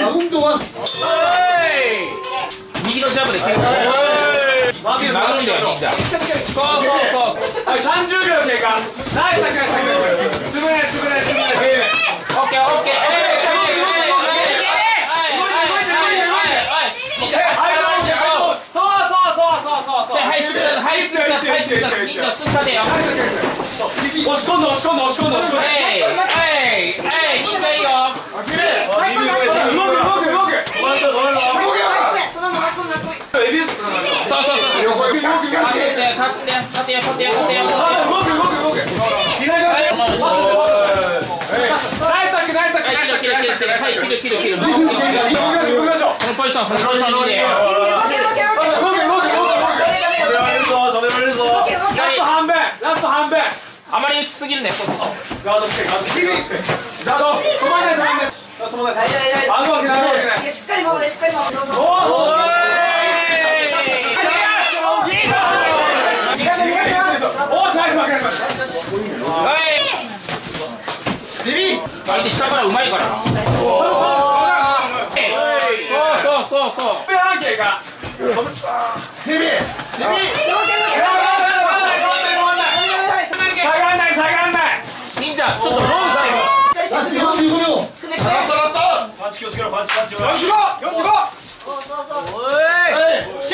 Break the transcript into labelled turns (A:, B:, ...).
A: ラウンドワン。
B: 右のジャブで切る。
C: マーケット回しましょう。
B: そうそうそう。
C: はい、30秒経過。ナイス、ナイス、ナイス。つぶれ、つぶれ、つぶれ。
B: オッケー、オッケー。
C: 押し込んで押し込んで押し込んで押し込んで。
B: いいよいいよ。
C: 動く動く動く。エビス。
B: そうそうそう。立つんだよ立てよ立てよ立てよ。
C: 動く動く動く。左側で。ナイスサックナイスサックナイスサックナイスサック。
B: はい切る切る切る。
C: 動きましょう。
B: このポジションこのポジションで。
C: 動く動く動く。止められるぞ止められるぞ。ラスト半分ラスト半分。
B: あまり打ちすぎるね。
C: ガードしてガードしてガード。止まんない止まんない。止まんない。あるわけないあるわけない。
D: しっかり守れしっかり守れ。そうそう。
C: おー。
B: 相手下からうまいから。そうそうそう。
C: 半径が。
A: ヘビ。
C: 下がんない下がんない。
B: 忍者ちょっとロー
A: ラスト45秒。
C: パンチ気をつけろパンチパンチ。45。45。
D: そうそうそう。